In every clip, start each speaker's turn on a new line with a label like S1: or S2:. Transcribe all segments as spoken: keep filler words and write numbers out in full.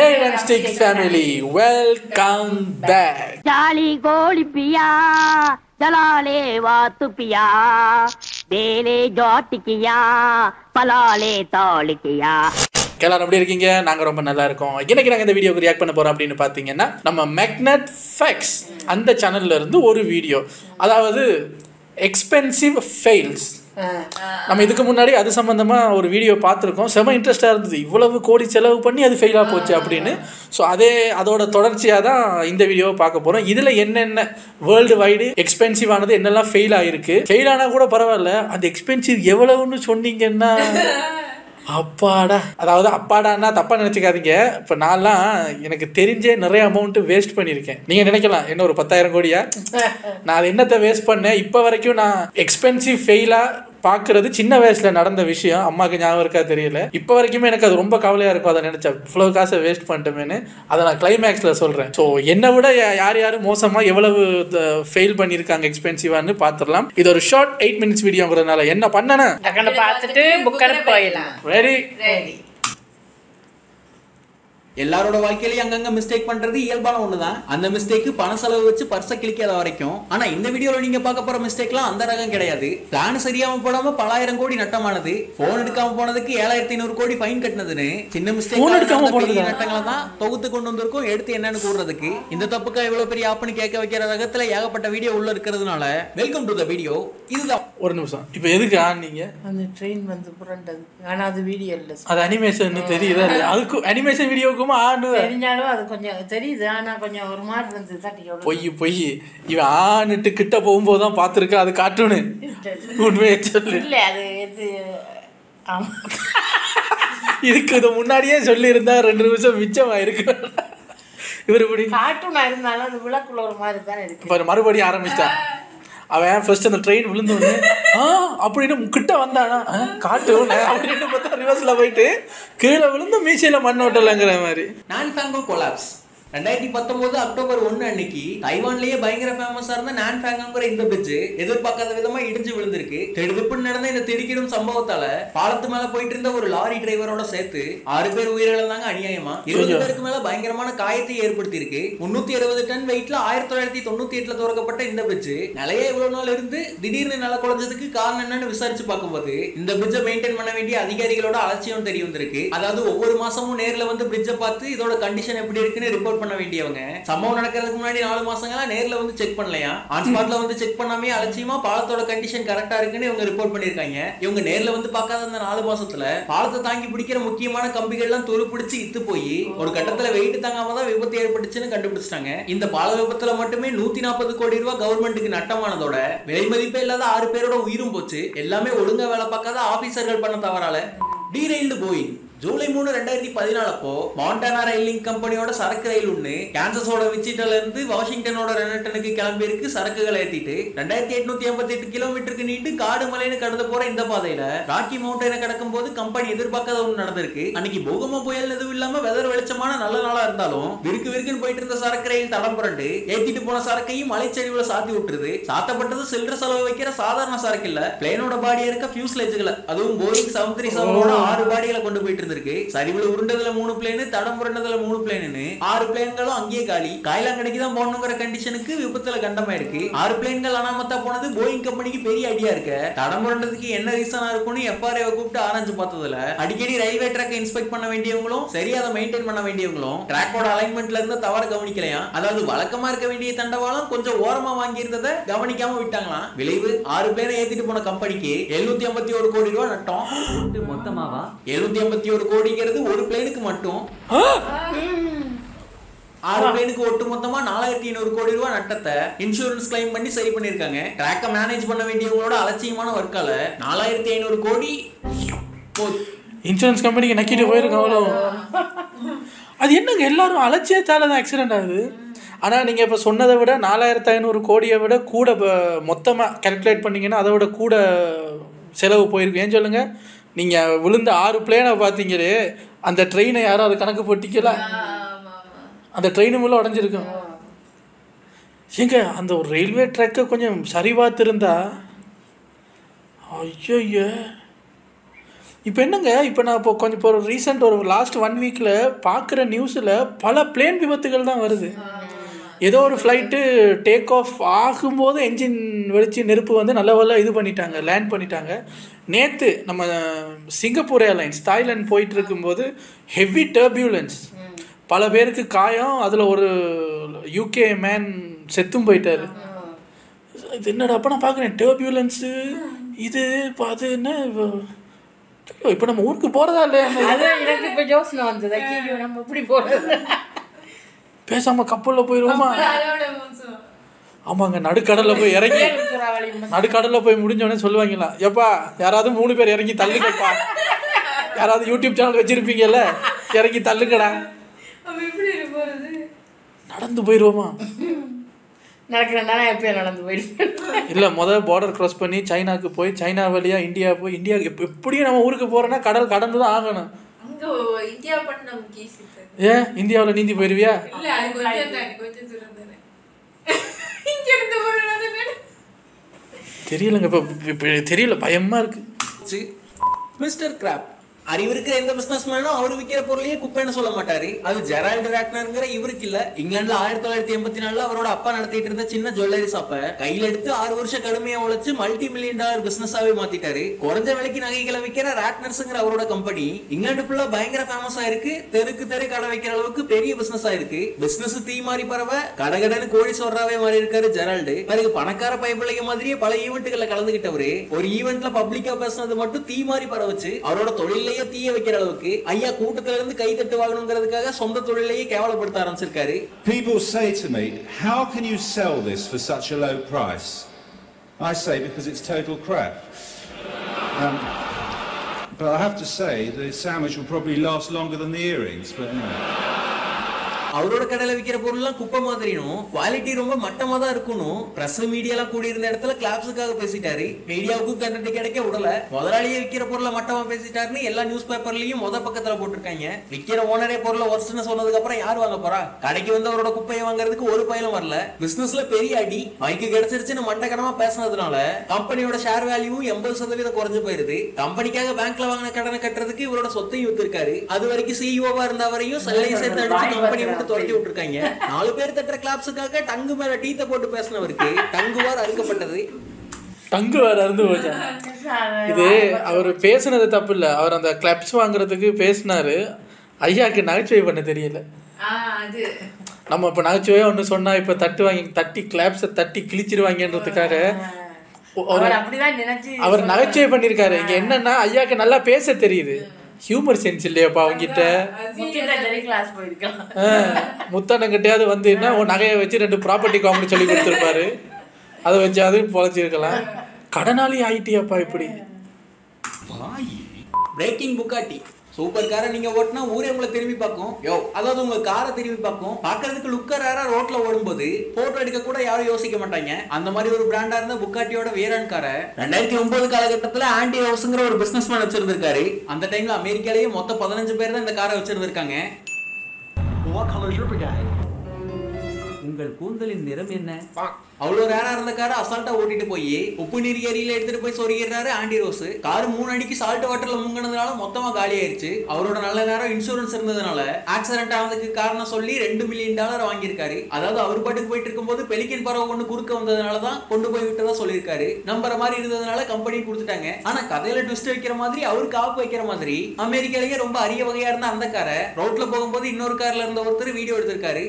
S1: Trade and Stick family, welcome back.
S2: Jali goli piya, jalale vaatu piya, bele joti kiya, palale toli kiya.
S1: எல்லாரும் எப்படி இருக்கீங்க? நாங்கள் ரொம்ப நல்லா இருக்கோம். இன்னைக்கு நாங்கள் இந்த வீடியோக்கு ரியாக்ட் பண்ண போகிறோம் அப்படின்னு பார்த்தீங்கன்னா, நம்ம மேக்னட் ஃபேக்ட்ஸ் அந்த சேனல்ல இருந்து ஒரு வீடியோ, அதாவது எக்ஸ்பென்சிவ் ஃபெயில்ஸ். நம்ம இதுக்கு முன்னாடி அது சம்மந்தமாக ஒரு வீடியோ பார்த்துருக்கோம். செம இன்ட்ரெஸ்டாக இருந்தது. இவ்வளவு கோடி செலவு பண்ணி அது ஃபெயிலாக போச்சு அப்படின்னு. ஸோ அதே அதோட தொடர்ச்சியாக தான் இந்த வீடியோவை பார்க்க போகிறோம். இதில் என்னென்ன வேர்ல்டு வைடு எக்ஸ்பென்சிவ் ஆனது, என்னெல்லாம் ஃபெயில் ஆகிருக்கு, ஃபெயில் ஆனால் கூட பரவாயில்ல, அந்த எக்ஸ்பென்சிவ் எவ்வளவுன்னு சொன்னீங்கன்னா அப்பாடா. அதாவது அப்பாடான்னா தப்பாக நினச்சிக்காதீங்க. இப்போ நான்லாம் எனக்கு தெரிஞ்சே நிறைய அமௌண்ட்டு வேஸ்ட் பண்ணியிருக்கேன். நீங்கள் நினைக்கலாம் என்ன ஒரு பத்தாயிரம் கோடியா, நான் அது என்னத்தை வேஸ்ட் பண்ணேன். இப்போ வரைக்கும் நான் எக்ஸ்பென்சிவ் ஃபெயிலாக பார்க்குறது சின்ன வயசில் நடந்த விஷயம். அம்மாவுக்கு ஞாபகம் இருக்கா தெரியல. இப்போ வரைக்குமே எனக்கு அது ரொம்ப கவலையாக இருக்கும். அதை நினச்சேன் இவ்வளோ காசை வேஸ்ட் பண்ணிட்டோமேனு. அதை நான் கிளைமேக்ஸில் சொல்கிறேன். ஸோ என்னை விட யார் யாரும் மோசமாக எவ்வளவு ஃபெயில் பண்ணியிருக்காங்க எக்ஸ்பென்சிவான்னு பார்த்துடலாம். இது ஒரு ஷார்ட் எயிட் மினிட்ஸ் வீடியோங்கிறதுனால என்ன பண்ணேன்னா
S3: பார்த்துட்டு புக்கை போயிடலாம்.
S1: Ready
S3: ready.
S4: எல்லாரோட வாழ்க்கையிலயும் அங்கங்க மிஸ்டேக் பண்றது இயல்பான ஒண்ணுதான். அந்த மிஸ்டேக் பண செலவு வச்சு பர்ச கிளிக்காத வரைக்கும். ஆனா இந்த வீடியோல நீங்க பார்க்க போற மிஸ்டேக்லாம் அந்த ரகம் கிடையாது. பிளான் சரியாம போடாம பலாயிரம் கோடி நட்டமானது, போன் எடுக்காம போனதுக்கு ஏழாயிரத்தி ஐநூறு கோடி ஃபைன் கட்டினதுன்னு சின்ன மிஸ்டேக் நட்டங்களை தான் தொகுத்து கொண்டு வந்திருக்கும். எடுத்து என்னன்னு கூறுறதுக்கு இந்த தப்புக்கா இவ்வளவு பெரிய ஆப்புன்னு கேட்க வைக்கிற ரகத்துல ஏகப்பட்ட வீடியோ உள்ள இருக்கிறதுனால வெல்கம் டு த வீடியோ. இதுதான்
S1: ஒரு நிமிஷம். இப்போ எதுக்கு ஆனீங்க?
S3: அந்த ட்ரெயின் வந்து புரண்டது. ஆனா அது வீடியோ இல்லை,
S1: அது அனிமேஷன் தெரியுதா? அதுக்கு அனிமேஷன் வீடியோக்கு
S3: தெரிஞ்சாலும் அது கொஞ்சம் தெரியுது. ஆனா கொஞ்சம் ஒரு மாதிரி வந்து தட்டி
S1: பொய் பொய். இவன் ஆணுட்டு கிட்ட போகும்போது தான் பார்த்துருக்கா அது காட்டுன்னு. உண்மையை சொல்லு.
S3: இல்லை அது இது
S1: இதுக்கு இதை முன்னாடியே சொல்லியிருந்தா ரெண்டு நிமிஷம் மிச்சமாக இருக்கு. இவர் இப்படி
S3: கார்ட்டூனா இருந்தாலும் அது விளக்குள்ள ஒரு மாதிரி தான் இருக்கு.
S1: இப்போ மறுபடியும் ஆரம்பிச்சிட்டான் அவன். ஃபர்ஸ்ட் அந்த ட்ரெயின் விழுந்தோடனே ஆ அப்படின்னு கிட்ட வந்தானா காட்டு அப்படின்னு பார்த்தா ரிவர்ஸில் போயிட்டு கீழே விழுந்து மீசையில் மண்ணோட்டலைங்கிற மாதிரி.
S4: நான் ஃபேங்கோ கொலாப்ஸ் ரெண்டாயிரத்தி பத்தொன்பது அக்டோபர் ஒன்னு அன்னைக்கு தைவான்லயே பயங்கர ஃபேமஸா இருந்த நான் ஃபேங்கோங்கிற இந்த பிரிட்ஜ் எதிர்பார்க்காத விதமா இடிஞ்சு விழுந்திருக்கு. திடுதிப்புன்னு நடந்த இந்த திடுக்கிடும் சம்பவத்தால பாலத்து மேல போயிட்டு இருந்த ஒரு லாரி டிரைவரோட சேர்த்து ஆறு பேர் உயிரிழந்தாங்க அநியாயமா. இருபது பேருக்கு மேல பயங்கரமான காயத்தை ஏற்படுத்தி இருக்கு. முன்னூத்தி அறுபது டன் வெயிட்ல ஆயிரத்தி தொள்ளாயிரத்தி தொண்ணூத்தி எட்டுல துறக்கப்பட்ட இந்த பிரிட்ஜ் நிலைய இவ்வளவு நாள் இருந்து திடீர்னு நில குறைஞ்சதுக்கு காரணம் என்னன்னு விசாரிச்சு பார்க்கும்போது இந்த பிரிட்ஜை மெயின்டைன் பண்ண வேண்டிய அதிகாரிகளோட அலட்சியம் தெரிய வந்திருக்கு. அதாவது ஒவ்வொரு மாசமும் நேர்ல வந்து பிரிட்ஜை பார்த்து இதோட கண்டிஷன் எப்படி இருக்குன்னு ரிப்போர்ட் பண்ண வேண்டியவங்க சம்பவம் நடக்கிறதுக்கு முன்னாடி நாலு மாசங்களா நேர்ல வந்து செக் பண்ணலையா. ஆன் ஸ்பாட்ல வந்து செக் பண்ணாமே அலட்சியமா பாலத்தோட கண்டிஷன் கரெக்டா இருக்குன்னு இவங்க ரிப்போர்ட் பண்ணிருக்காங்க. இவங்க நேர்ல வந்து பார்க்காத அந்த நாலு மாசத்துல பாலத்தை தாங்கி பிடிக்கிற முக்கியமான கம்பிகள் எல்லாம் துரு பிடிச்சு இத்து போய் ஒரு கட்டத்துல வெயிட் தாங்காம தான் விபத்து ஏற்பட்டுச்சுன்னு கண்டுபிடிச்சிட்டாங்க. இந்த பால விபத்துல மட்டுமே நூத்தி நாற்பது கோடி ரூபாய் கவர்மெண்ட்டுக்கு நட்டமானதோட விலை மதிப்பே இல்லாத ஆறு பேரோட உயிரும் போச்சு. எல்லாமே ஒழுங்கா வேலை பார்க்காத ஆபீசர்கள் பண்ண தவறால. டீரெயில்டு போயிங் ஜூலை மூணு ரெண்டாயிரத்தி பதினாலு அப்போ மாண்டானா ரயிலிங் கம்பெனியோட சரக்கு ரயில் ஒண்ணு கான்சஸோட விச்சிட்டால இருந்து வாஷிங்டனோட ரெனட்டனுக்கு கிளம்பி இருக்கு. சரக்குகளை ஏத்திட்டு ரெண்டாயிரத்தி எட்நூத்தி ஐம்பத்தி எட்டு கிலோமீட்டருக்கு நீண்டு காடு மலைன்னு கடந்து போற இந்த பாதையில ராக்கி மவுண்டனை கடக்கும் போது கம்பெனி எதிர்பார்க்காத ஒண்ணு நடந்திருக்கு. அன்னைக்கு பூகம்ப புயல் எதுவும் இல்லாம வெதர் வெளிச்சமான நல்ல நாளா இருந்தாலும் விருக்கு விருக்குன்னு போயிட்டு இருந்த சரக்கு ரயில் தடம் புரண்டு ஏத்திட்டு போன சரக்கையும் மலைச்சரிவுல சாத்தி விட்டுருது. சாத்தப்பட்டது சில்லற செலவு வைக்கிற சாதாரண சரக்கு இல்ல, பிளேனோட பாடியா இருக்க ஃபியூஸ்லேஜ்களை, அதுவும் போயிங் செவன் த்ரீ செவனோட ஆறு பாடிகளை கொண்டு போயிட்டு இருக்கு. சரிவுல உருண்டதுல மூணு பிளேன், தடம் புரண்டதுல மூணு பிளேன்னு ஆறு பிளேன்களும் அங்கேயே காலி. காயிலாங்கடைக்கு தான் போகணுங்கிற கண்டிஷனுக்கு விபத்துல கண்டமா இருக்கு. ஆறு பிளேன்கள் அனாமத்தா போனது போயிங் கம்பெனிக்கு பெரிய ஐடியா இருக்கு. தடம் புரண்டதுக்கு என்ன ரீசனா இருக்கும்னு எஃப்ஆர்ஐ கூப்பிட்டு ஆராய்ஞ்சு பார்த்ததுல அடிக்கடி ரயில்வே ட்ராக்கை இன்ஸ்பெக்ட் பண்ண வேண்டியவங்களும் சரி அதை மெயின்டைன் பண்ண வேண்டியவங்களும் ட்ராக்கோட அலைன்மெண்ட்ல இருந்து தவற கவனிக்கலையா. அதாவது வழக்கமா இருக்க வேண்டிய தண்டவாளம் கொஞ்சம் ஓரமா வாங்கி இருந்ததை கவனிக்காம விட்டாங்களாம். விளைவு ஆறு பிளேனை ஏத்திட்டு போன கம்பெனிக்கு எழுநூத்தி ஐம்பத்தி ஒரு கோடி ரூபாய் நட்டம். மொத்தமாவா எழுநூத்தி ஐம்பத்தி ஒரு கோடிங்கிறது ஒரு பிளேனுக்கு மட்டும். ஆறு பிளேனுக்கு ஒட்டு மொத்தமா நாலாயிரத்தி ஐநூறு கோடி ரூபாய் நட்டத்தை இன்சூரன்ஸ் கிளைம் பண்ணி சரி பண்ணிருக்காங்க. ட்ராக்கை மேனேஜ் பண்ண வேண்டியவங்களோட அலட்சியமான ஒர்க்கால நாலாயிரத்தி ஐநூறு கோடி
S1: இன்சூரன்ஸ் கம்பெனிக்கு நக்கிட்டு போயிருக்கோம். அவ்வளோ அது என்னங்க எல்லாரும் அலட்சியத்தால தான் ஆக்சிடென்ட் ஆகுது. ஆனால் நீங்கள் இப்போ சொன்னதை விட நாலாயிரத்தி ஐநூறு கோடியை விட கூட மொத்தமாக கேல்குலேட் பண்ணிங்கன்னா அதை விட கூட செலவு போயிருக்கு. ஏன் சொல்லுங்கள், நீங்கள் விழுந்த ஆறு பிளேனை பார்த்தீங்களே, அந்த ட்ரெயினை யாரும் அதை கணக்கு போட்டிக்கல, அந்த ட்ரெயினு மூலம் உடஞ்சிருக்கும். ஏங்க அந்த ஒரு ரயில்வே ட்ராக்கை கொஞ்சம் சரி பார்த்துருந்தா ஐயோ இப்போ என்னங்க இப்போ நான் இப்போ கொஞ்சம் இப்போ ஒரு ரீசெண்ட் ஒரு லாஸ்ட் ஒன் வீக்கில் பார்க்குற நியூஸில் பல பிளேன் விபத்துகள் தான் வருது. ஏதோ ஒரு ஃப்ளைட்டு டேக் ஆஃப் ஆகும்போது என்ஜின் வெடிச்சு நெருப்பு வந்து நல்ல வேலை இது பண்ணிட்டாங்க, லேண்ட் பண்ணிட்டாங்க. நேற்று நம்ம சிங்கப்பூர் ஏர்லைன்ஸ் தாய்லாந்து போயிட்டு இருக்கும்போது ஹெவி டர்பியூலன்ஸ், பல பேருக்கு காயம், அதில் ஒரு யூகே மேன் செத்தும் போயிட்டார். இது என்னடா அப்போ நான் பார்க்குறேன் டர்பியூலன்ஸு இது இப்போ அது என்ன இப்போ நம்ம ஊருக்கு போகிறதா இல்லையா?
S3: எனக்கு இப்போ யோசனை வந்தது, நம்ம எப்படி போகிறது,
S1: பேசாமல் கப்பலில் போயிடுவோமா? ஆமாங்க, நடுக்கடலில் போய் இறங்கி நடுக்கடலில் போய் முடிஞ்சோடனே சொல்லுவாங்களா, எப்பா யாராவது மூணு பேர் இறங்கி தள்ளுங்கப்பா, யாராவது யூடியூப் சேனல் வச்சுருப்பீங்கல்ல, இறங்கி தள்ளுங்கடா, நடந்து போயிடுவோமா?
S3: நடக்கிறேன்னா எப்போ நடந்து போயிடுவேன்.
S1: இல்லை, முதல் பார்டர் க்ராஸ் பண்ணி சைனாவுக்கு போய் சைனா வழியாக இந்தியா போய் இந்தியா எப்படியும் நம்ம ஊருக்கு போகிறோன்னா கடல் கடந்து தான் ஆகணும். ஏன் இந்தியாவில் நீந்தி போயிடுவியா? தெரியலங்க, இப்போ தெரியல, பயமாக இருக்கு.
S4: மிஸ்டர் கிராப் அறிவு இருக்கிற எந்த பிசினஸ் மேனும் அவர் விற்கிற பொருளையே குப்பைன்னு சொல்ல மாட்டாரு. அது ஜெரால்டு ராட்னர்ங்கிற இவருக்கு இல்ல. இங்கிலாந்துல ஆயிரத்தி தொள்ளாயிரத்தி எண்பத்தி நாலுல அவரோட அப்பா நடத்திட்டு இருந்த சின்ன ஜுவல்லரி ஷாப்பை கையில எடுத்து ஆறு வருஷம் கடுமையா உழைச்சு மல்டி மில்லியன் டாலர் பிசினஸாவே மாத்திட்டாரு. குறைஞ்ச விலைக்கு நகைகளை விற்கிற ராட்னர்ஸ்ங்கிற அவரோட கம்பெனி இங்கிலாந்து ஃபுல்லா பயங்கர ஃபேமஸ் ஆயிருக்கு. தெருக்கு தெரு கடை வைக்கிற அளவுக்கு பெரிய பிசினஸ் ஆயிருக்கு. பிசினஸ் தீ மாறி பரவ கடகடன்னு கோழி சொல்றாவே மாறி இருக்காரு ஜெரால்டு. பிறகு பணக்கார பைபிள்ளைங்க மாதிரியே பல ஈவெண்ட்டுகளை கலந்துகிட்டவரு ஒரு ஈவெண்ட்ல பப்ளிக்கா பேசினது மட்டும் தீ மாறி பரவச்சு அவரோட தொழில தீய வைக்கிற அளவுக்கு ஐயா கூட்டத்துல இருந்து கை தட்டு வாங்கணும்ங்கிறதுக்காக சொந்த தொழிலையே கேவலப்படுத்த ஆரம்பிச்சிருக்காரு.
S5: People say to me, how can you sell this for such a low price? I say because it's total crap. Um, but I have to say the sandwich will probably last longer than the earrings, but you know.
S4: அவரோட கடையில விற்கிற பொருள்லாம் குப்பை மாதிரினும் quality ரொம்ப மட்டமா தான் இருக்கணும். Press மீடியாலாம் கூடி இருந்த இடத்துல கிளாப்ஸுக்காக பேசிட்டாரு. மீடியாவுக்கு கண்டென்ட் கிடைக்க விடல. முதலாளியே விற்கிற பொருளை மட்டமா பேசிட்டாருன்னு எல்லா நியூஸ் பேப்பர்லயும் முத பக்கத்துல போட்டிருக்காங்க. விற்கிற ஓனரே பொருளை ஒர்ஸ்ட்னு சொன்னதுக்கு அப்புறம் யார் வாங்க போறா? கடைக்கு வந்து அவரோட குப்பையை வாங்குறதுக்கு ஒரு பயிலும் வரல. பிசினஸ்ல பெரிய அடி மைக்கு கிடைச்சிருச்சுன்னு மண்டக்கணமா பேசினதுனால கம்பெனியோட ஷேர் வேல்யூ எண்பது சதவீதம் குறைஞ்சு போயிருது. கம்பெனிக்காக பேங்க்ல வாங்கின கடனை கட்டுறதுக்கு இவரோட சொத்தையும் வித்திருக்காரு. அது வரைக்கும் சிஇஓவா இருந்த வரையும் சல்லையை சேர்த்து அடிச்சு கம்பெனி துரட்டி விட்டுருக்காங்க. நாலு பேர் தட்டுற கிளாப்ஸுக்காக டங்கு மேல டீத்த போட்டு பேசினவருக்கு டங்குவார் அறுக்கப்பட்டது.
S1: டங்குவார் அறுந்து போச்சா? இது அவர் பேசுனது தப்பு இல்லை. அவர் அந்த கிளாப்ஸ் வாங்குறதுக்கு பேசினாரு. ஐயாக்கு நகைச்சுவை பண்ண தெரியல. நம்ம இப்போ நகைச்சுவையா ஒன்று சொன்னா இப்போ தட்டு வாங்கி தட்டி கிளாப்ஸை தட்டி கிழிச்சிருவாங்கன்றதுக்காக அவர் நகைச்சுவை பண்ணியிருக்காரு. இங்க என்னன்னா ஐயாக்கு நல்லா பேச தெரியுது, ஹியூமர் சென்ஸ் இல்லையாப்பா அவங்கிட்ட. முத்தானங்கிட்டையாவது வந்து என்ன நகையை வச்சு ரெண்டு ப்ராப்பர்ட்டி காமெடி சொல்லி கொடுத்துருப்பாரு. அதை வச்சு அது பொழைச்சிருக்கலாம். கடனாளி ஆயிட்டியாப்பா இப்படி.
S4: பிரேக்கிங் புக்காட்டி சூப்பர் காரை நீங்க ஓட்டினா ஊரே உங்களை திரும்பி பார்க்கும். யோ அதாவது உங்க காரை திரும்பி பார்க்கும். பாக்குறதுக்கு லுக்கர் யாரா ரோட்ல ஓடும்போது போட்டோ எடுக்க கூட யாரும் யோசிக்க மாட்டாங்க. அந்த மாதிரி ஒரு பிராண்டா இருந்த புக்காட்டியோட வேரான் காரை ரெண்டாயிரத்தி ஒன்பது காலகட்டத்துல ஆண்டி ஹவுஸ்ங்கிற ஒரு பிசினஸ் மேன் வச்சிருந்திருக்காரு. அந்த டைம்ல அமெரிக்காலேயே மொத்தம் பதினஞ்சு பேர் தான் இந்த காரை வச்சிருந்திருக்காங்க. உங்கள் கூந்தலின் நிறம் என்ன? அவ்வளோ ரேரா இருந்த காரை அசால்ட்டா ஓட்டிட்டு போய் உப்பு நீர் ஏரியில எடுத்துட்டு போய் சொருகிறாரு ஆண்டி ரோஸ். கார் மூணு அடிக்கு சால்ட் வாட்டர்ல முங்கினதுனால மொத்தமா காலி ஆயிடுச்சு. அவரோட நல்ல நேரம் இன்சூரன்ஸ் இருந்ததுனால ஆக்சிடென்ட் ஆனதுக்கு காரணம் சொல்லி ரெண்டு மில்லியன் டாலர் வாங்கியிருக்காரு. அதாவது அவர் பாட்டுக்கு போயிட்டு இருக்கும்போது பெலிக்கன் பறவை ஒண்ணு குறுக்க வந்ததுனாலதான் கொண்டு போய் விட்டதா சொல்லியிருக்காரு. நம்புற மாதிரி இருந்ததுனால கம்பெனி கொடுத்துட்டாங்க. ஆனா கதையில ட்விஸ்ட் வைக்கிற மாதிரி அவரு காப்பு வைக்கிற மாதிரி அமெரிக்காலேயே ரொம்ப அரிய வகையா இருந்த அந்த காரை ரோட்ல போகும்போது இன்னொரு கார்ல இருந்த ஒருத்தர் வீடியோ எடுத்திருக்காரு.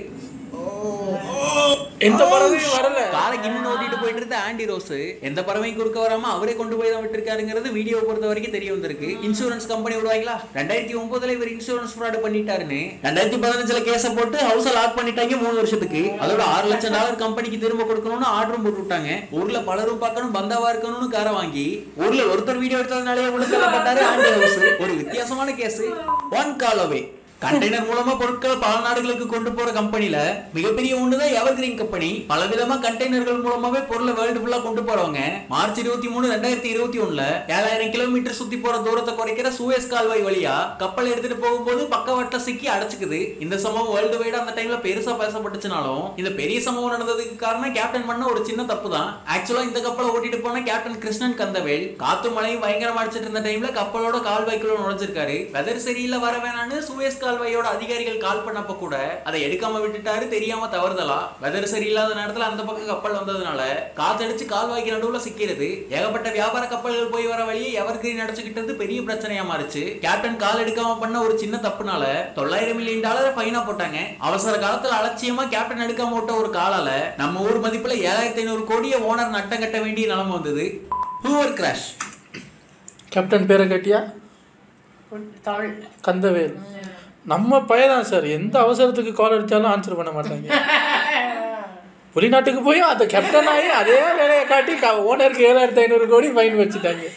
S1: எந்த பறவையும் வரல.
S4: காரை கின்னு ஓட்டிட்டு போயிட்டு இருந்த ஆண்டி ரோஸ் எந்த பறவையும் குறுக்க வராம அவரே கொண்டு போய் தான் விட்டுருக்காருங்கிறது வீடியோ பொறுத்த வரைக்கும் தெரிய வந்திருக்கு. இன்சூரன்ஸ் கம்பெனி விடுவாங்களா? ரெண்டாயிரத்தி ஒன்பதுல இவர் இன்சூரன்ஸ் ஃப்ராட் பண்ணிட்டாருன்னு ரெண்டாயிரத்தி பதினஞ்சுல கேஸ போட்டு ஹவுஸ லாக் பண்ணிட்டாங்க மூணு வருஷத்துக்கு. அதோட ஆறு லட்சம் டாலர் கம்பெனிக்கு திரும்ப கொடுக்கணும்னு ஆர்டரும் போட்டு விட்டாங்க. ஊர்ல பலரும் பார்க்கணும் பந்தாவா இருக்கணும்னு காரை வாங்கி ஊர்ல ஒருத்தர் வீடியோ எடுத்ததுனாலே உள்ள தள்ளப்பட்டாரு ஆண்டி ஹவுஸ். ஒரு வித்தியாசமான case. One call away container மூலமா பொருட்களை பல நாடுகளுக்கு கொண்டு போற கம்பெனில மிகப்பெரிய ஒண்ணுதான் எவர்கிரீன் கம்பெனி. பல விதமா கண்டெய்னர்கள் மூலமாவே பொருளை வேர்ல்டு ஃபுல்லா கொண்டு போறவங்க மார்ச் இருபத்தி மூணு ரெண்டாயிரத்தி இருபத்தி ஒண்ணுல ஏழாயிரம் கிலோமீட்டர் சுத்தி போற தூரத்தை குறைக்கிற சூயஸ் கால்வாய் வழியா கப்பல் எடுத்துட்டு போகும்போது பக்கவாட்டுல சிக்கி அடைச்சுக்குது. இந்த சம்பவம் வேர்ல்டு வைடா அந்த டைம்ல பெருசா பேசப்பட்டுச்சுனாலும் இந்த பெரிய சம்பவம் நடந்ததுக்கு காரணம் கேப்டன் பண்ண ஒரு சின்ன தப்பு தான். ஆக்சுவலா இந்த கப்பலை ஓட்டிட்டு போன கேப்டன் கிருஷ்ணன் கந்தவேல் காத்து மழையும் பயங்கரமா அடிச்சிட்டு இருந்த டைம்ல கப்பலோட கால்வாய்க்குள்ள நுழைஞ்சிருக்காரு. வெதர் சரியில்லை வர வேணான்னு சூயஸ் கால்வாயோட அதிகாரிகள் கால் பண்ணப்ப கூட அதை எடுக்காம விட்டுட்டாரு, தெரியாம தவறுதலா. வெதர் சரியில்லாத நேரத்துல அந்த பக்கம் கப்பல் வந்ததுனால காத்தடிச்சு கால்வாய்க்கு நடுவுல சிக்கிறது. ஏகப்பட்ட வியாபார கப்பல்கள் போய் வர வழியே எவர்கிரீன் அடைச்சுக்கிட்டது பெரிய பிரச்சனையா மாறிச்சு. கேப்டன் கால் எடுக்காம பண்ண ஒரு சின்ன தப்புனால தொள்ளாயிரம் மில்லியன் டாலர் ஃபைனா போட்டாங்க. அவசர காலத்துல அலட்சியமா கேப்டன் எடுக்காம ஓட்ட ஒரு காலால நம்ம ஊர் மதிப்புல ஏழாயிரத்தி ஐநூறு கோடிய ஓனர் நட்டம் கட்ட வேண்டிய நிலைமை வந்தது. Whoever crash.
S1: கேப்டன் பேரை கட்டியா
S3: தமிழ்
S1: கந்தவேல். நம்ம பையதான் சார், எந்த அவசரத்துக்கு கால் அடித்தாலும் ஆன்சர் பண்ண மாட்டாங்க. வெளிநாட்டுக்கு போய் அந்த கேப்டன் ஆகி அதே வேலையை காட்டி ஓனருக்கு ஏழாயிரத்தி ஐநூறு கோடி ஃபைன் வச்சுட்டாங்க.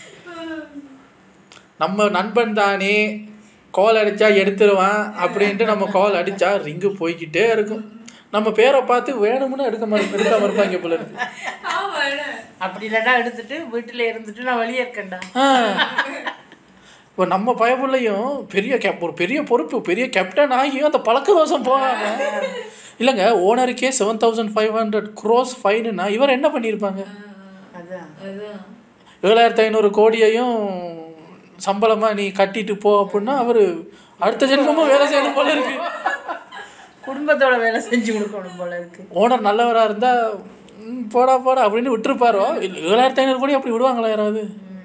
S1: நம்ம நண்பன் தானே கால் அடித்தா எடுத்துருவான் அப்படின்ட்டு நம்ம கால் அடித்தா ரிங்கு போய்கிட்டே இருக்கும். நம்ம பேரை பார்த்து வேணும்னு எடுக்க மாதிரி எடுக்காம இருப்பாங்க போல இருக்கு.
S3: அப்படி இல்லைன்னா எடுத்துட்டு வீட்டுல இருந்துட்டு நான் வெளியே இருக்கேன்டா.
S1: இப்போ நம்ம பயப்புள்ளையும் பெரிய கேப் ஒரு பெரிய பொறுப்பு பெரிய கேப்டன் ஆகியும் அந்த பழக்க தோஷம் போகாம இல்லைங்க, ஓனருக்கே seven thousand five hundred gross ஃபைனுன்னா இவர் என்ன பண்ணியிருப்பாங்க? ஏழாயிரத்தி ஐநூறு கோடியையும் சம்பளமாக நீ கட்டிட்டு போ அப்படின்னா அவர் அடுத்த ஜென்மமும் வேலை செய்யணும் போல இருக்கு.
S3: குடும்பத்தோட வேலை செஞ்சு கொடுக்கணும் போல இருக்கு.
S1: ஓனர் நல்லவராக இருந்தால் போடா போடா அப்படின்னு விட்டுருப்பாரோ. ஏழாயிரத்தி ஐநூறு கோடி அப்படி விடுவாங்களா யாராவது?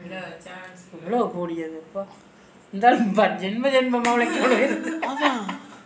S3: இவ்வளோ கோடியது இப்போ இந்த ஜென்ம ஜென்மமாக உழைக்க.
S1: அதான்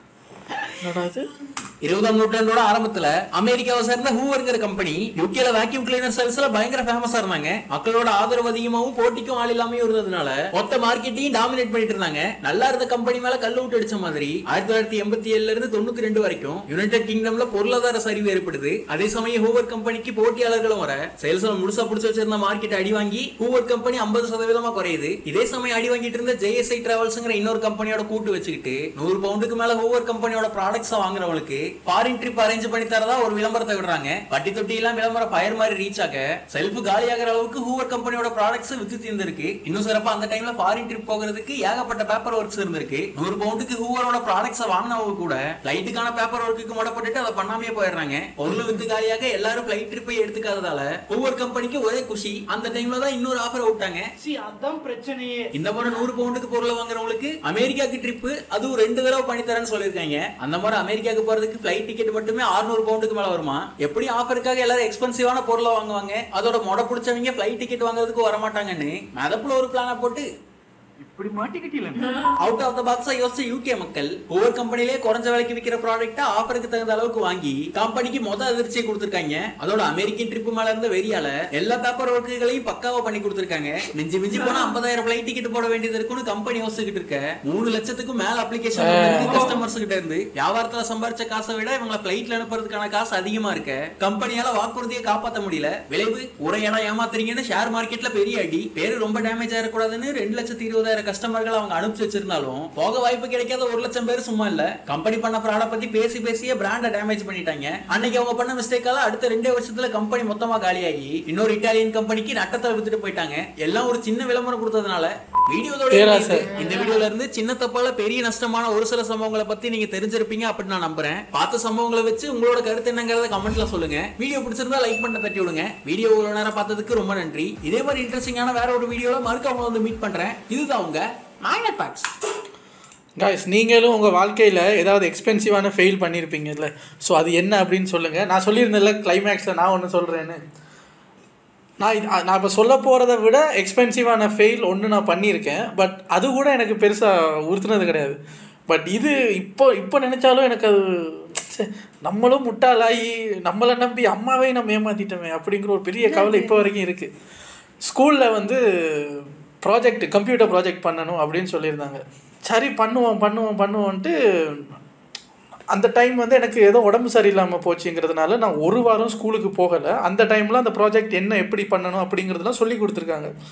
S1: என்னடாது
S4: இருபதாம் நூற்றாண்டோட ஆரம்பத்துல அமெரிக்காவை சேர்ந்த ஹூவர்ங்கிற கம்பெனி யூகேல வேக்யூம் கிளீனர் சர்வீஸ்ல பயங்கர ஃபேமஸா இருந்தாங்க. மக்களோட ஆதரவு அதிகமாகவும் போட்டிக்கும் ஆள் இல்லாம இருந்ததுனால மொத்த மார்க்கெட்டையும் டாமினேட் பண்ணிட்டு இருந்தாங்க. நல்லா இருந்த கம்பெனி மேல கல்லு விட்டு அடிச்ச மாதிரி ஆயிரத்தி தொள்ளாயிரத்தி எண்பத்தி ஏழுல இருந்து தொண்ணூத்தி ரெண்டு வரைக்கும் யுனைடெட் கிங்டம்ல பொருளாதார சரிவு ஏற்படுது. அதே சமயம் ஹூவர் கம்பெனிக்கு போட்டியாளர்களும் வர சேல்ஸ்ல முழுசா புடிச்சு வச்சிருந்த மார்க்கெட் அடி வாங்கி ஹூவர் கம்பெனி ஐம்பது சதவீதமா குறையுது. இதே சமயம் அடி வாங்கிட்டு இருந்த ஜேஎஸ்ஐ டிராவல்ஸ்ங்கிற இன்னொரு கம்பெனியோட கூட்டு வச்சுக்கிட்டு நூறு பவுண்டுக்கு மேல ஹூவர் கம்பெனியோட ப்ராடக்ட்ஸ் வாங்குறவங்களுக்கு ஃபாரின் ட்ரிப் அரேஞ்ச் பண்ணி தரதா ஒரு விளம்பரத்தை விடுறாங்க. வட்டி தொட்டி எல்லாம் விளம்பரம் ஃபயர் மாதிரி ரீச் ஆக செல்ஃப் காலியாகிற அளவுக்கு ஹூவர் கம்பெனியோட ப்ராடக்ட்ஸ் வித்து தீர்ந்திருக்கு. இன்னும் சிறப்பா அந்த டைம்ல ஃபாரின் ட்ரிப் போகிறதுக்கு ஏகப்பட்ட பேப்பர் ஒர்க்ஸ் இருந்திருக்கு. நூறு பவுண்டுக்கு ஹூவரோட ப்ராடக்ட்ஸ் வாங்கினவங்க கூட ஃபிளைட்டுக்கான பேப்பர் ஒர்க்குக்கு முடப்பட்டுட்டு அதை பண்ணாமே போயிடுறாங்க. பொருள் வித்து காலியாக எல்லாரும் ஃபிளைட் ட்ரிப்பை எடுத்துக்காததால ஹூவர் கம்பெனிக்கு ஒரே குஷி. அந்த டைம்ல தான் இன்னொரு ஆஃபர் விட்டாங்க. அதான் பிரச்சனையே. இந்த மாதிரி நூறு பவுண்டுக்கு பொருளை வாங்குறவங்களுக்கு அமெரிக்காக்கு ட்ரிப் அதுவும் ரெண்டு தடவை பண்ணி தரேன்னு சொல்லியிருக்காங்க. அந்த மாதிரி அமெரிக்காவுக்கு போறதுக்கு ஃபிளைட் டிக்கெட் மட்டுமே அறுநூறு பவுண்டுக்கு மேல வருமா? எப்படி ஆஃபருக்காக எல்லாரும் எக்ஸ்பென்சிவான பொருளை வாங்குவாங்க, அதோட மொட பிடிச்சவங்க ஃபிளைட் டிக்கெட் வாங்குறதுக்கு வரமாட்டாங்கன்னு மதப்புல ஒரு பிளான போட்டு இப்படி மாட்டிக்கிட்டீங்க. அவுட் ஆஃப் த பாக்ஸா யோசிச்ச யூகே மக்கள் ஒவ்வொரு கம்பெனிலே குறைஞ்ச விலைக்கு விற்கிற ப்ராடக்ட்டா ஆஃபருக்கு தகுந்த அளவுக்கு வாங்கி கம்பெனிக்கு மொத அதிர்ச்சியை கொடுத்திருக்காங்க. அதோட அமெரிக்கன் ட்ரிப் மேல இருந்த வெறியால எல்லா பேப்பர் ஒர்க்குகளையும் பக்காவா பண்ணி கொடுத்திருக்காங்க. மிஞ்சி மிஞ்சி போனா ஐம்பதாயிரம் ஃபிளைட் டிக்கெட் போட வேண்டியது இருக்குன்னு கம்பெனி யோசிச்சுக்கிட்டு இருக்க மூணு லட்சத்துக்கும் மேல அப்ளிகேஷன் கஸ்டமர்ஸ் கிட்ட இருந்து வியாபாரத்துல சம்பாரிச்ச காசை விட இவங்களை ஃபிளைட்ல அனுப்புறதுக்கான காசு அதிகமா இருக்க கம்பெனியால வாக்குறுதியை காப்பாற்ற முடியல. விளைவு ஒரே இடம் ஏமாத்துறீங்கன்னு ஷேர் மார்க்கெட்ல பெரிய அடி. பேரு ரொம்ப டேமேஜ் ஆயிடக்கூடாதுன்னு ரெண்டு லட்சத்தி இருபதாயிரம் கஸ்டமர்கள் அவங்க அனுப்பிச்சு வச்சிருந்தாலும் போக வாய்ப்பு கிடைக்காத ஒரு லட்சம் பேர் சும்மா இல்ல. கம்பெனி பண்ண ஃப்ராட பத்தி பேசி பேசியே பிராண்ட டேமேஜ் பண்ணிட்டாங்க. அன்னைக்கு அவங்க பண்ண மிஸ்டேக்கால அடுத்த ரெண்டே வருஷத்துல கம்பெனி மொத்தமா காலியாகி இன்னொரு இட்டாலியன் கம்பெனிக்கு நட்டத்தை வித்துட்டு போயிட்டாங்க. எல்லாம் ஒரு சின்ன விளம்பரம் கொடுத்ததுனால வீடியோவோட இந்த வீடியோல இருந்து சின்ன தப்பால பெரிய நஷ்டமான ஒரு சில சம்பவங்களை பத்தி நீங்க தெரிஞ்சிருப்பீங்க அப்படின்னு நான் நம்புறேன். பார்த்த சம்பவங்களை வச்சு உங்களோட கருத்து என்னங்கறத கமெண்ட்ல சொல்லுங்க. வீடியோ பிடிச்சிருந்தா லைக் பண்ண தட்டி விடுங்க. வீடியோ இவ்வளவு நேரம் பார்த்ததுக்கு ரொம்ப நன்றி. இதே மாதிரி இன்ட்ரெஸ்டிங்கான வேற ஒரு வீடியோல மறுக்க உங்களை வந்து மீட் பண்றேன். இதுதான் உங்க Magnet Facts.
S1: காய்ஸ், நீங்களும் உங்கள் வாழ்க்கையில் ஏதாவது எக்ஸ்பென்சிவான ஃபெயில் பண்ணியிருப்பீங்கல்ல, ஸோ அது என்ன அப்படின்னு சொல்லுங்கள். நான் சொல்லியிருந்தேன்ல கிளைமேக்ஸில் நான் ஒன்று சொல்கிறேன்னு. நான் இது நான் இப்போ சொல்ல போகிறத விட எக்ஸ்பென்சிவான ஃபெயில் ஒன்று நான் பண்ணியிருக்கேன். பட் அது கூட எனக்கு பெருசாக உறுத்துனது கிடையாது. பட் இது இப்போ இப்போ நினச்சாலும் எனக்கு அது நம்மளும் முட்டாளாகி நம்மளை நம்பி அம்மாவே நம்ம ஏமாற்றிட்டோமே அப்படிங்கிற ஒரு பெரிய கவலை இப்போ வரைக்கும் இருக்குது. ஸ்கூலில் வந்து ப்ராஜெக்ட் கம்ப்யூட்டர் ப்ராஜெக்ட் பண்ணணும் அப்படின்னு சொல்லியிருந்தாங்க. சரி பண்ணுவோம் பண்ணுவோம் பண்ணுவோன்ட்டு அந்த டைம் வந்து எனக்கு ஏதோ உடம்பு சரியில்லாமல் போச்சுங்கிறதுனால நான் ஒரு வாரம் ஸ்கூலுக்கு போகலை. அந்த டைமில் அந்த ப்ராஜெக்ட் என்ன எப்படி பண்ணணும் அப்படிங்கிறதுலாம் சொல்லி கொடுத்துருக்காங்க.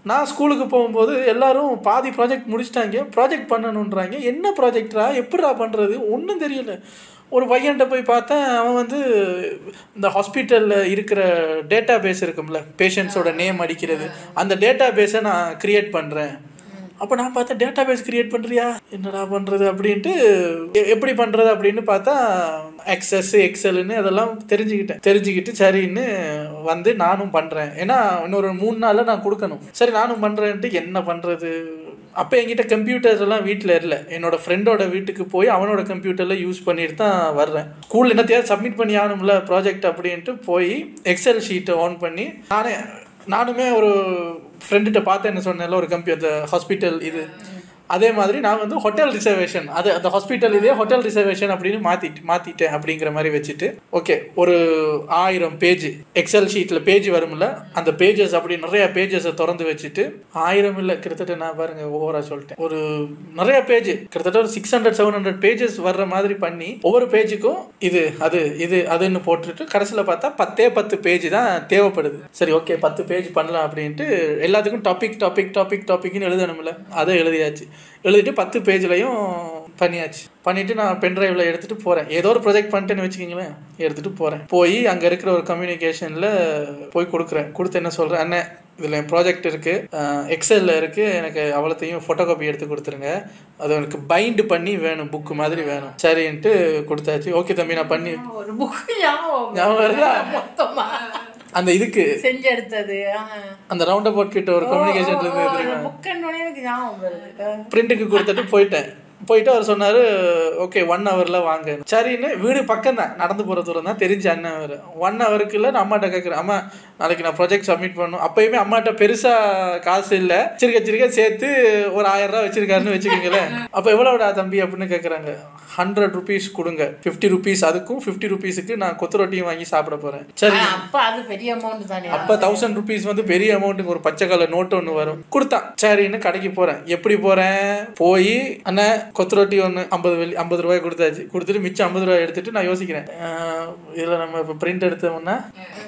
S1: நான் ஸ்கூலுக்கு போகும்போது எல்லாரும் பாதி ப்ராஜெக்ட் முடிச்சிட்டாங்க, ப்ராஜெக்ட் பண்ணணுன்றாங்க. என்ன ப்ராஜெக்டா, எப்படிடா பண்ணுறது, ஒன்றும் தெரியல. ஒரு பையன்கிட்ட போய் பார்த்தேன், அவன் வந்து இந்த ஹாஸ்பிட்டலில் இருக்கிற டேட்டா பேஸ் இருக்கும்ல, பேஷண்ட்ஸோட நேம் அடிக்கிறது, அந்த டேட்டா பேஸை நான் க்ரியேட் பண்ணுறேன். அப்போ நான் பார்த்தேன், டேட்டா பேஸ் க்ரியேட் பண்ணுறியா, என்னடா பண்ணுறது அப்படின்ட்டு எப்படி பண்ணுறது அப்படின்னு பார்த்தா எக்ஸஸ் எக்ஸல்னு அதெல்லாம் தெரிஞ்சுக்கிட்டேன். தெரிஞ்சுக்கிட்டு சரின்னு வந்து நானும் பண்ணுறேன். ஏன்னா இன்னொரு மூணு நாளில் நான் கொடுக்கணும். சரி நானும் பண்ணுறேன்ட்டு என்ன பண்ணுறது. அப்போ என்கிட்ட கம்ப்யூட்டர்ஸ் எல்லாம் வீட்டில் இல்லை. என்னோட ஃப்ரெண்டோட வீட்டுக்கு போய் அவனோட கம்ப்யூட்டரில் யூஸ் பண்ணிட்டு தான் வர்றேன். ஸ்கூலில் என்னத்தையாவது சப்மிட் பண்ணி ஆகணும்ல ப்ராஜெக்ட் அப்படின்ட்டு போய் எக்ஸல் ஷீட்டை ஆன் பண்ணி நானே நானுமே ஒரு ஃப்ரெண்டுகிட்ட பார்த்தேன், என்ன சொன்னேன்ல ஒரு கம்ப்யூட்டர் ஹாஸ்பிட்டல் இது, அதே மாதிரி நான் வந்து ஹோட்டல் ரிசர்வேஷன், அது அந்த ஹாஸ்பிட்டல் இதே ஹோட்டல் ரிசர்வேஷன் அப்படின்னு மாற்றிட்டு மாற்றிட்டேன் அப்படிங்கிற மாதிரி வச்சுட்டு ஓகே ஒரு ஆயிரம் பேஜ் எக்ஸல் ஷீட்டில் பேஜ் வரும்ல, அந்த பேஜஸ் அப்படி நிறையா பேஜஸை திறந்து வச்சுட்டு, ஆயிரம் இல்லை கிட்டத்தட்ட நான் பாருங்கள் ஓவராக சொல்லிட்டேன், ஒரு நிறையா பேஜ் கிட்டத்தட்ட ஒரு six hundred seven hundred pages வர்ற மாதிரி பண்ணி ஒவ்வொரு பேஜுக்கும் இது அது இது அதுன்னு போட்டுட்டு கடைசியில் பார்த்தா பத்தே பத்து பேஜ் தான் தேவைப்படுது. சரி ஓகே பத்து பேஜ் பண்ணலாம் அப்படின்ட்டு எல்லாத்துக்கும் டாபிக் டாபிக் டாபிக் டாபிக்னு எழுதணும்ல, அதை எழுதியாச்சு. எழுதிட்டு பத்து பேஜ்லையும் பண்ணியாச்சு. பண்ணிவிட்டு நான் பென்ட்ரைவில் எடுத்துகிட்டு போகிறேன். ஏதோ ஒரு ப்ராஜெக்ட் பண்ணிட்டேன்னு வச்சுக்கிங்களேன், எடுத்துகிட்டு போகிறேன். போய் அங்கே இருக்கிற ஒரு கம்யூனிகேஷனில் போய் கொடுக்குறேன். கொடுத்து என்ன சொல்கிறேன், அண்ணன் இதில் என் ப்ராஜெக்ட் இருக்குது, எக்ஸலில் இருக்குது, எனக்கு அவ்வளோத்தையும் ஃபோட்டோ காப்பி எடுத்து கொடுத்துருங்க, அது எனக்கு பைண்டு பண்ணி வேணும், புக்கு மாதிரி வேணும். சரின்ட்டு கொடுத்தாச்சு. ஓகே தம்பி நான் பண்ணி
S3: ஒரு புக்கு ஞாபகம்
S1: வருதா
S3: மொத்தமா
S1: அந்த இதுக்கு
S3: செஞ்சு எடுத்தது,
S1: அந்த ரவுண்ட் அபவுட் கிட்ட ஒரு கம்யூனிகேஷன் இருந்து
S3: புக்குன்னு எனக்கு ஞாபகம் வருது.
S1: பிரிண்ட்டுக்கு கொடுத்துட்டு போயிட்டேன். போயிட்டு அவர் சொன்னார் ஓகே ஒன் ஹவரில் வாங்க. சரின்னு வீடு பக்கம் தான், நடந்து போகிற தூரம் தான், தெரிஞ்ச அண்ணன் அவர். ஒன் ஹவருக்குள்ள நான் அம்மாட்ட கேட்குறேன், அம்மா நாளைக்கு நான் ப்ராஜெக்ட் சப்மிட் பண்ணணும். அப்போயுமே அம்மாட்ட பெருசாக காசு இல்லை, சிறுக்க சிறுக்க சேர்த்து ஒரு ஆயிரம் ரூபா வச்சிருக்காருன்னு வச்சுக்கோங்களேன். அப்போ எவ்வளோடா தம்பி அப்படின்னு கேட்குறாங்க. ஹண்ட்ரட் ருபீஸ் கொடுங்க, ஃபிஃப்டி ருபீஸ் அதுக்கும் ஃபிஃப்டி ருபீஸுக்கு நான் கொத்து ரொட்டியும் வாங்கி சாப்பிட போகிறேன். சரி
S3: அப்போ அது பெரிய அமௌண்ட் தானே.
S1: அப்போ தௌசண்ட் ருபீஸ் வந்து பெரிய அமௌண்ட்டுக்கு ஒரு பச்சை கலர் நோட்டு ஒன்று வரும். கொடுத்தான். சரின்னு கடைக்கு போகிறேன். எப்படி போகிறேன், போய் அண்ணன் கொத்து ரொட்டி ஒன்று ஐம்பது வெள்ளி ஐம்பது ரூபாய் கொடுத்தாச்சு. கொடுத்துட்டு மிச்சம் ஐம்பது ரூபாய் எடுத்துட்டு நான் யோசிக்கிறேன், இதில் நம்ம இப்போ பிரிண்ட் எடுத்தோம்னா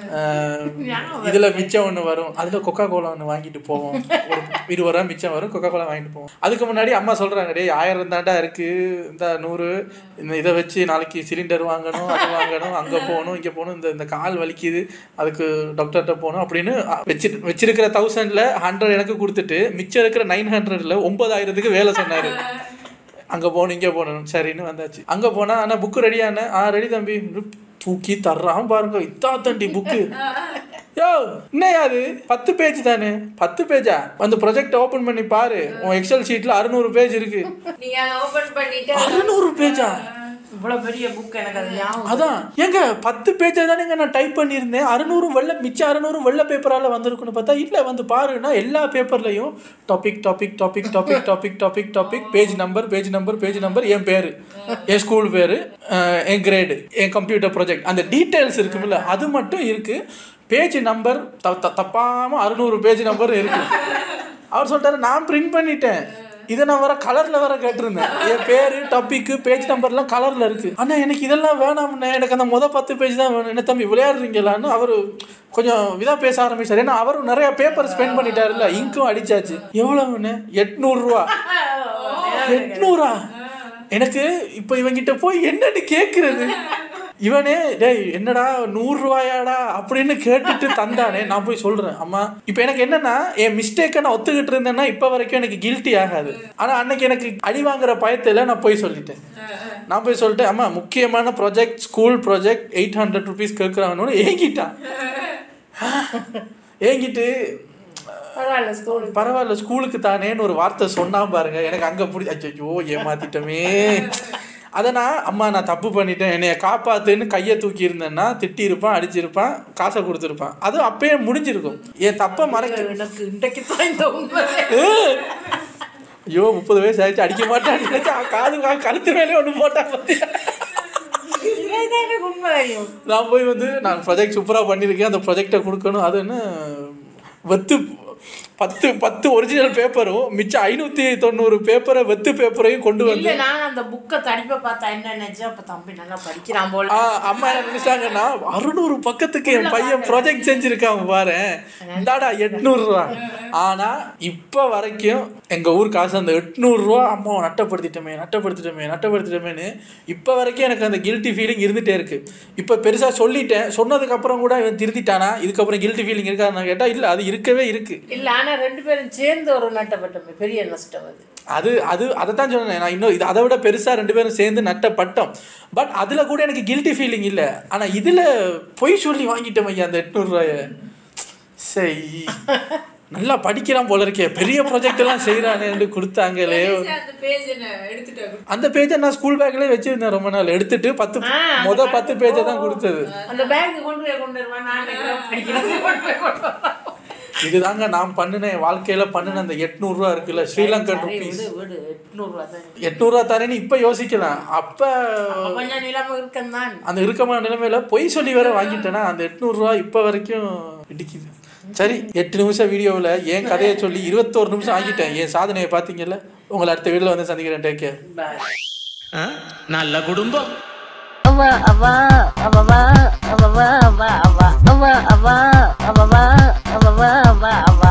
S1: இதில் மிச்சம் ஒன்று வரும், அதில் கொக்கா கோலா ஒன்று வாங்கிட்டு போவோம், ஒரு இருபது ரூபா மிச்சம் வரும், கொக்கா கோலா வாங்கிட்டு போவோம். அதுக்கு முன்னாடி அம்மா சொல்கிறாங்க, டே ஆயிரம் தாண்டா இருக்குது, இந்த நூறு இந்த இதை வச்சு நாளைக்கு சிலிண்டர் வாங்கணும், அது வாங்கணும், அங்கே போகணும், இங்கே போகணும், இந்த இந்த கால் வலிக்குது, அதுக்கு டாக்டர்கிட்ட போகணும் அப்படின்னு வச்சு வச்சிருக்கிற தௌசண்டில் ஹண்ட்ரட் எனக்கு கொடுத்துட்டு மிச்சம் இருக்கிற நைன் ஹண்ட்ரடில் ஒன்பதாயிரத்துக்கு வேலை சொன்னார். அங்கே போகணும் இங்கே போகணும். சரின்னு வந்தாச்சு. அங்கே போனால் ஆனால் புக்கு ரெடியானே, ஆ ரெடி தம்பி, தூக்கி தர்றான் பாருங்க, இத்தா தண்டி புக்கு. யோ என்னையா அது, பத்து பேஜ் தானே. பத்து பேஜா, அந்த ப்ராஜெக்ட் ஓப்பன் பண்ணி பாரு, உன் எக்ஸல் ஷீட்டில் அறுநூறு பேஜ் இருக்கு. அறுநூறு பேஜா,
S3: இவ்வளோ பெரிய புக் எனக்கு அது ஞாபகம்.
S1: அதான் ஏங்க பத்து பேஜை தானேங்க நான் டைப் பண்ணியிருந்தேன், அறுநூறு வெள்ளை மிச்சம் அறுநூறு வெள்ளை பேப்பரால் வந்திருக்குன்னு பார்த்தா இல்லை, வந்து பாருன்னா எல்லா பேப்பர்லையும் topic topic topic topic topic topic topic page number page number page number, என் பேர், என் ஸ்கூல் பேர், என் கிரேடு, என் கம்ப்யூட்டர் ப்ராஜெக்ட், அந்த டீட்டெயில்ஸ் இருக்குமில்ல அது மட்டும் இருக்குது. பேஜ் நம்பர் த தப்பாமல் அறுநூறு பேஜ் நம்பர் இருக்குது. அவர் சொல்லிட்டாரு, நான் பிரிண்ட் பண்ணிட்டேன், இதை நான் வர கலரில் வர கேட்டிருந்தேன், என் பேர் டாபிக்கு பேஜ் நம்பர்லாம் கலரில் இருக்குது. ஆனால் எனக்கு இதெல்லாம் வேணாம்ண்ணே, எனக்கு அந்த மொதல் பத்து பேஜ் தான் வேணும், என்ன தம்பி விளையாடுறீங்களான்னு அவர் கொஞ்சம் இதாக பேச ஆரம்பிச்சார். ஏன்னா அவரும் நிறையா பேப்பர் ஸ்பெண்ட் பண்ணிட்டாருல்ல, இங்கும் அடிச்சாச்சு. எவ்வளோண்ணே, எட்நூறுரூவா. எட்நூறா? எனக்கு இப்போ இவங்கிட்ட போய் என்னன்னு கேட்குறது. இவனே டேய் என்னடா நூறுரூவாயாடா அப்படின்னு கேட்டுட்டு தந்தானே. நான் போய் சொல்கிறேன், அம்மா இப்போ எனக்கு என்னன்னா என் மிஸ்டேக்கை நான் ஒத்துக்கிட்டு இருந்தேன்னா இப்போ வரைக்கும் எனக்கு கில்ட்டி ஆகாது. ஆனால் அன்னைக்கு எனக்கு அடி வாங்குற பயத்தில் நான் போய் சொல்லிட்டேன். நான் போய் சொல்லிட்டேன், அம்மா முக்கியமான project, school project, eight hundred rupees கேட்குறாங்கன்னு ஏங்கிட்டான். ஏங்கிட்டு பரவாயில்ல ஸ்கூலுக்கு தானேன்னு ஒரு வார்த்தை சொன்னா பாருங்க, எனக்கு அங்கே பிடி ஐயோ ஏமாத்திட்டோமே. அதை நான் அம்மா நான் தப்பு பண்ணிட்டேன், என்னைய காப்பாத்துன்னு கையை தூக்கி இருந்தேன்னா திட்டிருப்பான், அடிச்சிருப்பான், காசை கொடுத்துருப்பான், அது அப்பயே முடிஞ்சிருக்கும். என் தப்பை மறைக்க
S3: எனக்கு இன்றைக்கு தான் இந்த உண்மை.
S1: ஐயோ முப்பது வயசு ஆயிடுச்சு அடிக்க மாட்டான்னு காது கழுத்து மேலே ஒன்று போட்டான் பார்த்தியா. நான் போய் வந்து நான் ப்ராஜெக்ட் சூப்பராக பண்ணியிருக்கேன், அந்த ப்ராஜெக்டை கொடுக்கணும், அதுன்னு வெத்து பத்து பத்து ஒரிஜினல் பேப்பரும் மிச்சம் ஐநூத்தி தொண்ணூறு பேப்பரை வெத்து பேப்பரையும் கொண்டு வந்து
S3: நான் அந்த புக்கை தடிப்பை பார்த்தா என்ன நினைச்சேன். அப்ப தம்பி நல்லா படிக்கிறான் போல.
S1: அம்மா என்ன நினைச்சாங்கன்னா அறுநூறு பக்கத்துக்கு என் பையன் ப்ராஜெக்ட் செஞ்சிருக்கான் பாரு, இந்தாடா எட்நூறு ரூபா. ஆனா இப்ப வரைக்கும் எங்க ஊர் காசு அந்த எட்நூறு ரூபா அம்மாவை நட்டப்படுத்திட்டோமே நட்டப்படுத்திட்டோமே நட்டப்படுத்திட்டோமேன்னு இப்ப வரைக்கும் எனக்கு அந்த கில்ட்டி ஃபீலிங் இருந்துட்டே இருக்கு. இப்ப பெருசா சொல்லிட்டேன், சொன்னதுக்கு அப்புறம் கூட இவன் திருத்திட்டானா, இதுக்கப்புறம் கில்ட்டி ஃபீலிங் இருக்கான்னு கேட்டா இல்ல, அது இருக்கவே இருக்கு.
S3: இல்ல ஆனா ரெண்டு பேரும் சேர்ந்து ஒரு நட்டப்பட்டோமே, பெரிய நஷ்டம் அது.
S1: அது அது அதை தான் சொன்னேன் நான். இன்னும் இது அதை விட பெருசாக ரெண்டு பேரும் சேர்ந்து நட்டப்பட்டோம். பட் அதில் கூட எனக்கு கில்ட்டி ஃபீலிங் இல்லை. ஆனால் இதில் பொய் சொல்லி வாங்கிட்டோம் ஐயா அந்த எட்நூறுரூவாய. சரி நல்லா படிக்கிறான் போல இருக்கே, பெரிய ப்ராஜெக்ட் எல்லாம் செய்கிறானு கொடுத்தாங்களே. அந்த பேஜை நான் ஸ்கூல் பேக்லேயே வச்சுருந்தேன் ரொம்ப நாள். எடுத்துட்டு பத்து மொதல் பத்து பேஜை தான் கொடுத்தது.
S3: அந்த பேக் கொண்டு போய் கொண்டு வருவான்.
S1: இதுதாங்க நான் பண்ணினேன் வாழ்க்கையில பண்ணின அந்த எட்நூறுரூவா இருக்குல்ல, ஸ்ரீலங்கன் ருபீஸ். எட்நூறுரூவா தானேன்னு இப்போ யோசிக்கலாம். அப்போ அந்த இறுக்கமான நிலைமையில பொய் சொல்லி வேற வாங்கிட்டேன்னா அந்த எட்நூறுரூவா இப்போ வரைக்கும் இடிக்குது. சரி, எட்டு நிமிஷம் வீடியோவில் என் கதையை சொல்லி இருபத்தோரு நிமிஷம் ஆகிட்டேன். என் சாதனையை பார்த்தீங்கல்ல. உங்களை அடுத்த வீட்டில் வந்து சந்திக்கிறேன். Take care.
S6: நல்ல குடும்பம்.
S2: அவா அவா அவா அவா அவா அவா அவா அவா அவா அவா அவா அவா